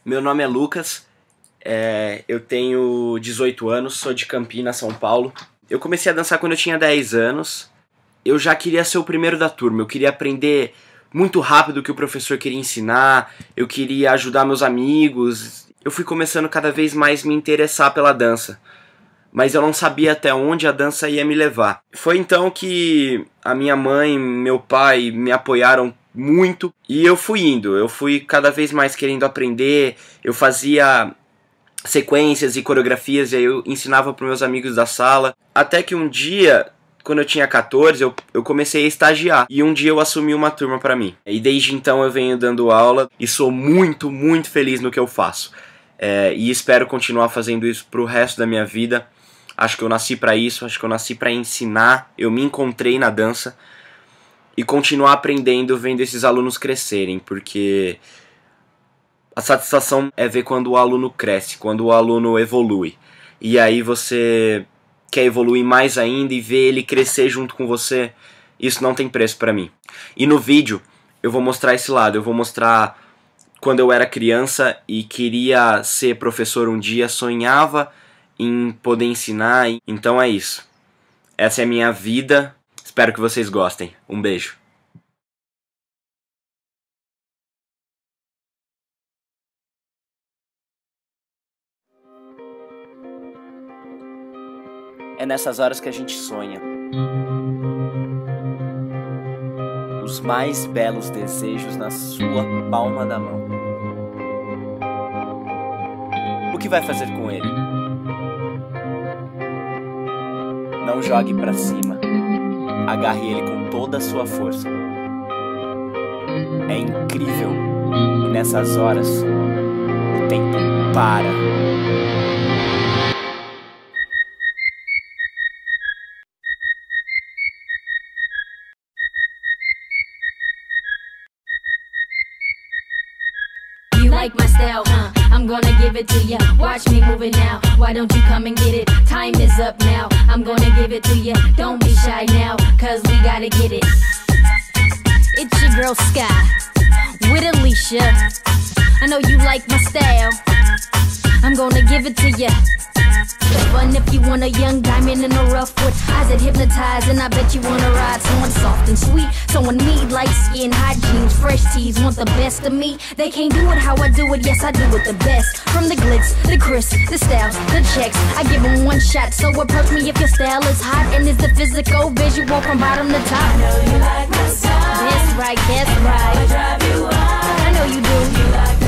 Meu nome é Lucas, eu tenho 18 anos, sou de Campinas, São Paulo. Eu comecei a dançar quando eu tinha 10 anos. Eu já queria ser o primeiro da turma, eu queria aprender muito rápido o que o professor queria ensinar, eu queria ajudar meus amigos. Eu fui começando cada vez mais me interessar pela dança, mas eu não sabia até onde a dança ia me levar. Foi então que a minha mãe e meu pai me apoiaram muito e eu fui indo, eu fui cada vez mais querendo aprender. Eu fazia sequências e coreografias e aí eu ensinava para meus amigos da sala, até que um dia, quando eu tinha 14, eu comecei a estagiar e um dia eu assumi uma turma para mim. E desde então eu venho dando aula e sou muito, muito feliz no que eu faço. E espero continuar fazendo isso pro resto da minha vida. Acho que eu nasci para isso, acho que eu nasci para ensinar, eu me encontrei na dança e continuar aprendendo vendo esses alunos crescerem, porque a satisfação é ver quando o aluno cresce, quando o aluno evolui. E aí você quer evoluir mais ainda e ver ele crescer junto com você. Isso não tem preço pra mim. E no vídeo eu vou mostrar esse lado, eu vou mostrar quando eu era criança e queria ser professor um dia, sonhava em poder ensinar. Então é isso. Essa é a minha vida. Espero que vocês gostem. Um beijo. É nessas horas que a gente sonha. Os mais belos desejos na sua palma da mão. O que vai fazer com ele? Não jogue pra cima. Agarre ele com toda a sua força. É incrível. E nessas horas, o tempo para. You like my style, huh? I'm gonna give it to ya. Watch me move it now. Why don't you come and get it? Time is up now. I'm gonna give it to ya. Don't be shy now, cause we gotta get it. It's your girl Sky with Alicia. I know you like my style. I'm gonna give it to ya. Fun if you want a young diamond in the rough with eyes that hypnotize, and I bet you wanna ride someone soft and sweet, someone neat, light skin, high jeans, fresh tees, want the best of me. They can't do it how I do it, yes I do it the best. From the glitz, the crisp, the styles, the checks, I give them one shot. So approach me if your style is hot and is the physical visual from bottom to top. I know you like my style. That's right, that's right. I drive you wild. I know you do. You like